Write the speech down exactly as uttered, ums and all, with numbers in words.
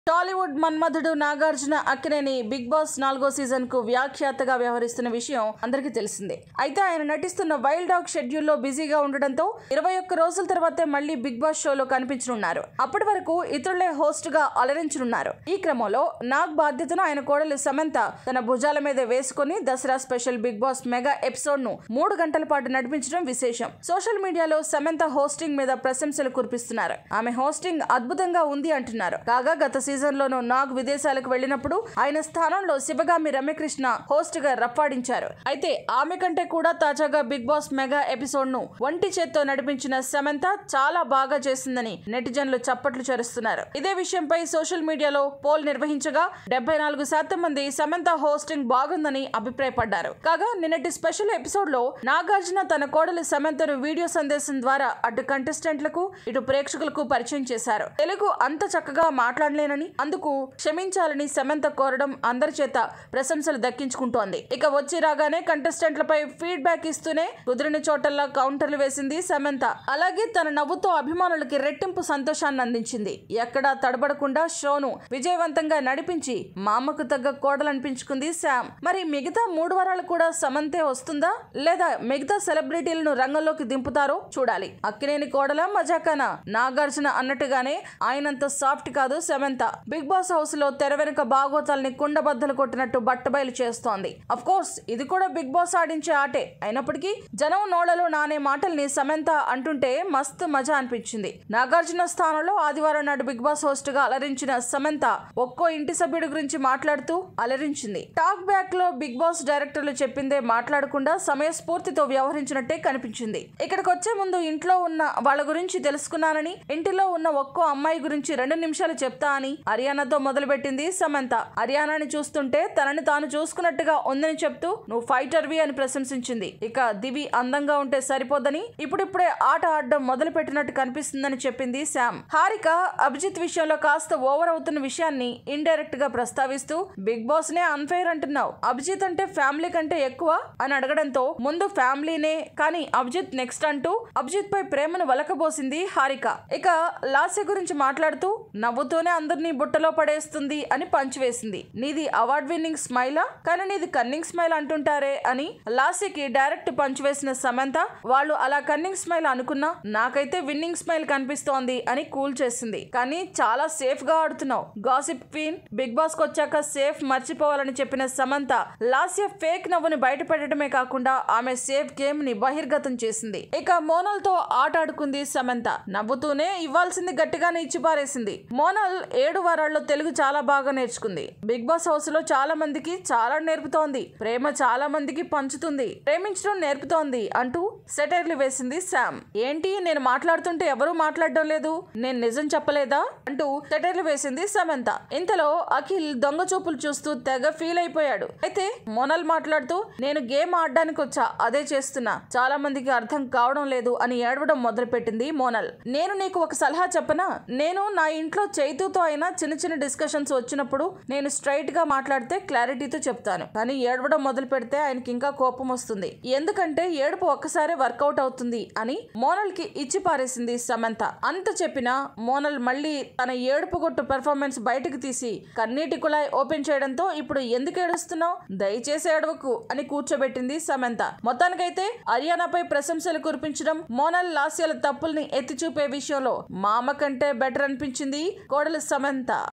Tollywood Manmadhudu Nagarjuna Akkineni big boss నాలుగో season కు వ్యాఖ్యాతగా వ్యవహరిస్తున్న విషయం అందరికీ తెలిసిందే. అయితే ఆయన నటిస్తున్న వైల్డ్ డాగ్ షెడ్యూల్లో బిజీగా ఉండడంతో ఇరవై ఒక్క రోజుల తర్వాతే మళ్లీ బిగ్ బాస్ షోలో కనిపించనున్నారు. అప్పటి వరకు ఇతరులే హోస్ట్ గా అలరించనున్నారు. ఈ క్రమంలో నాగ్ బాధ్యతను ఆయన కోడలు సమంత తన భుజాల మీద వేసుకుని Dasara special big boss mega episode ను మూడు గంటల పాటు నడిపించడం విశేషం. సోషల్ మీడియాలో సమంత హోస్టింగ్ మీద ప్రశంసలు కురిపిస్తున్నారు. ఆమె హోస్టింగ్ అద్భుతంగా ఉంది అంటున్నారు. కాగా గత సీజన్ లోను నాగ్ విదేశాలకు వెళ్లినప్పుడు ఆయన స్థానంలో శివగామి రమ్యకృష్ణ హోస్ట్ గా రప్పాడించారు. అయితే ఆమె కంటే కూడా తాజాగా బిగ్ బాస్ మెగా ఎపిసోడ్ ను ఒంటి చేత్తో నడిపించిన సమంత చాలా బాగా చేసిందని నెటిజన్లు చప్పట్లు చేరుస్తున్నారు. ఇదే విషయంపై సోషల్ మీడియాలో పోల్ నిర్వహించగా డెబ్బై నాలుగు శాతం మంది సమంత హోస్టింగ్ బాగుందని అభిప్రాయపడ్డారు. కాగా నిన్నటి స్పెషల్ ఎపిసోడ్ లో నాగార్జున తన కోడలి సమంతను వీడియో సందేశం ద్వారా అటు కంటెస్టెంట్లకు ఇటు ప్రేక్షకులకు పరిచయం చేశారు. తెలుగు అంత చక్కగా మాట్లాడలేనని అందుకు క్షమించాలని సమంత కోరడం అందరి చేత ప్రశంసలు దక్కించుకుంటోంది. ఇక వచ్చి రాగానే కంటెస్టెంట్లపై ఫీడ్బ్యాక్ ఇస్తూనే కుదిరిన చోటల్లా కౌంటర్లు వేసింది సమంత. అలాగే తన నవ్వుతో అభిమానులకి రెట్టింపు సంతోషాన్ని అందించింది. ఎక్కడా తడబడకుండా షోను విజయవంతంగా నడిపించి మా అమ్మకు తగ్గ కోడలనిపించుకుంది శామ్. మరి మిగతా మూడు వారాలు కూడా సమంతే వస్తుందా లేదా మిగతా సెలబ్రిటీలను రంగంలోకి దింపుతారో చూడాలి. అక్కినేని కోడల మజాకానా నాగార్జున అన్నట్టుగానే ఆయనంత సాఫ్ట్ కాదు సమంత. బిగ్ బాస్ హౌస్ లో తెర వెనుక బాగోతాల్ని కుండబద్దలు కొట్టినట్టు బట్టబయలు చేస్తోంది. అఫ్ కోర్స్ ఇది కూడా బిగ్ బాస్ ఆడించే ఆటే అయినప్పటికీ జనం నోళ్లలో నానే మాటల్ని సమంత అంటుంటే మస్తు మజా అనిపించింది. నాగార్జున స్థానంలో ఆదివారం నాడు బిగ్ బాస్ హోస్ట్ గా అలరించిన సమంత ఒక్కో ఇంటి సభ్యుడి గురించి మాట్లాడుతూ అలరించింది. టాక్ బ్యాక్ లో బిగ్ బాస్ డైరెక్టర్లు చెప్పిందే మాట్లాడకుండా సమయస్ఫూర్తితో వ్యవహరించినట్టే కనిపించింది. ఇక్కడికి వచ్చే ముందు ఇంట్లో ఉన్న వాళ్ళ గురించి తెలుసుకున్నానని, ఇంటిలో ఉన్న ఒక్కో అమ్మాయి గురించి రెండు నిమిషాలు చెప్తా అని హర్యానాతో మొదలుపెట్టింది సమంత. హర్యానాని చూస్తుంటే తనని తాను చూసుకున్నట్టుగా ఉందని చెప్తూ నువ్వు ఫైటర్వి అని ప్రశంసించింది. ఇక దివి అందంగా ఉంటే సరిపోదని ఇప్పుడిప్పుడే ఆట ఆడడం మొదలు పెట్టినట్టు కనిపిస్తుందని చెప్పింది శామ్. హారిక అభిజిత్ విషయంలో కాస్త ఓవర్ అవుతున్న విషయాన్ని ఇండైరెక్ట్ గా ప్రస్తావిస్తూ బిగ్ బాస్ నే అన్ఫెయిర్ అంటున్నావు, అభిజిత్ అంటే ఫ్యామిలీ కంటే ఎక్కువ అని అడగడంతో ముందు ఫ్యామిలీనే కానీ అభిజిత్ నెక్స్ట్ అంటూ అభిజిత్ పై ప్రేమను వలకబోసింది హారిక. ఇక లాస్య గురించి మాట్లాడుతూ నవ్వుతూనే అందరినీ బుట్టలో పడేస్తుంది అని పంచ్ వేసింది. నీది అవార్డ్ విన్నింగ్ స్మైలా కానీ నీది కన్నింగ్ స్మైల్ అంటుంటారే అని లాస్యకి డైరెక్ట్ పంచ్ వేసిన సమంత వాళ్ళు అలా కన్నింగ్ స్మైల్ అనుకున్నా నాకైతే విన్నింగ్ స్మైల్ కనిపిస్తోంది అని కూల్ చేసింది. కానీ చాలా సేఫ్ గా ఆడుతున్నావు గాసిప్ క్వీన్, బిగ్ బాస్ కు వచ్చాక సేఫ్ మర్చిపోవాలని చెప్పిన సమంత లాస్య ఫేక్ నవ్వుని బయట పెట్టడమే కాకుండా ఆమె సేఫ్ గేమ్ ని బహిర్గతం చేసింది. ఇక మోనల్ తో ఆట ఆడుకుంది సమంత. నవ్వుతూనే ఇవ్వాల్సింది గట్టిగానే ఇచ్చి పారేసింది. మోనల్ ఏడు వారాల్లో తెలుగు చాలా బాగా నేర్చుకుంది. బిగ్ బాస్ హౌస్ లో చాలా మందికి చాలా నేర్పుతోంది, ప్రేమ చాలా మందికి పంచుతుంది, ప్రేమించడం నేర్పుతోంది అంటూ సెటైర్లు వేసింది శామ్. ఏంటి నేను మాట్లాడుతుంటే ఎవరూ మాట్లాడడం లేదు, నేను నిజం చెప్పలేదా అంటూ సెటైర్లు వేసింది సమంత. ఇంతలో అఖిల్ దొంగ చూపులు చూస్తూ తెగ ఫీల్ అయిపోయాడు. అయితే మోనల్ మాట్లాడుతూ నేను గేమ్ ఆడడానికి వచ్చా, అదే చేస్తున్నా, చాలా మందికి అర్థం కావడం లేదు అని ఏడవడం మొదలు పెట్టింది మోనల్. నేను నీకు ఒక సలహా చెప్పనా, నేను నా ఇంట్లో చైతుతో అయినా చిన్న చిన్న డిస్కషన్స్ వచ్చినప్పుడు నేను స్ట్రైట్ గా మాట్లాడితే క్లారిటీతో చెప్తాను, కానీ ఏడవడం మొదలు పెడితే ఆయనకి ఇంకా కోపం వస్తుంది, ఎందుకంటే ఏడుపు ఒక్కసారి వర్కౌట్ అవుతుంది అని మోనల్ కి ఇచ్చి పారేసింది సమంత. అంత చెప్పినా మోనల్ మళ్ళీ తన ఏడుపు కొట్టు పెర్ఫార్మెన్స్ బయటకు తీసి కన్నీటి కుళాయి ఓపెన్ చేయడంతో ఇప్పుడు ఎందుకు ఏడుస్తున్నావు, దయచేసి ఏడవకు అని కూర్చోబెట్టింది సమంత. మొత్తానికైతే హర్యానాపై ప్రశంసలు కురిపించడం, మోనల్ లాస్యాల తప్పుల్ని ఎత్తి చూపే విషయంలో మామ కంటే బెటర్ అనిపించింది కోడలు సమంత.